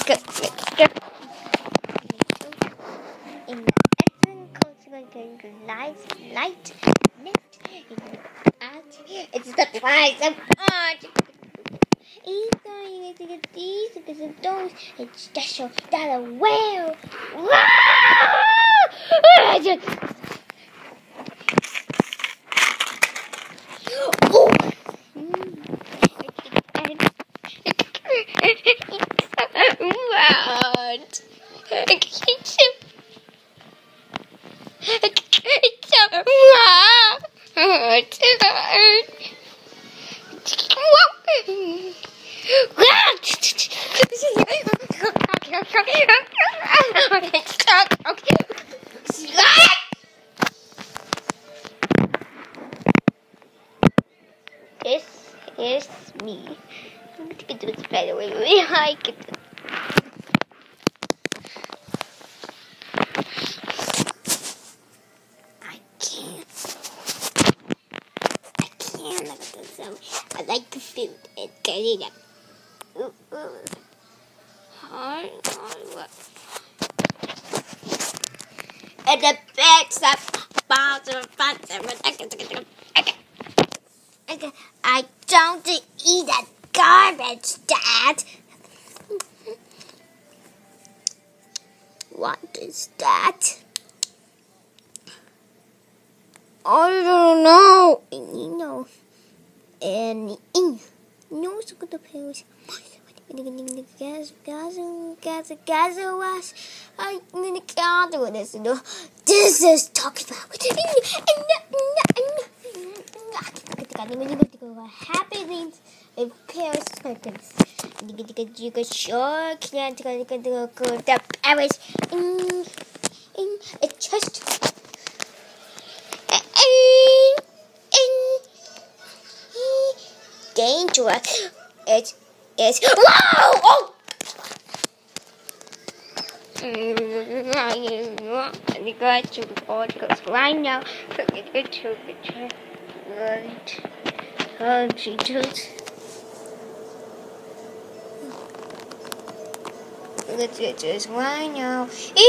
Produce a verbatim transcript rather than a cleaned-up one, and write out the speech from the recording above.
go. Let's go. In the excellent cultural going light, light, lift, in the art, it's the price of art. He's going to get these because of those. It's special that a whale. Oh. What? It's so This is me. I'm going to do it better way. I get it. I can't. I can't look at this. I like the food. It's getting up. Ooh, ooh. Hard, hard work. And the bags up. Balls of fun. Okay. Okay. I don't eat that garbage, Dad. What is that? I don't know. You know. And no, so good pairs. Gas, gas, gas, gas, was. I'm gonna count with this. This is talking about. Happy things with Paris curtains. You could sure can't go to the Paris. It's just. Dangerous. It is. Whoa! Oh! I'm going to report because right now, I'm going to return. Right. Oh, she toots. Let's get this right now.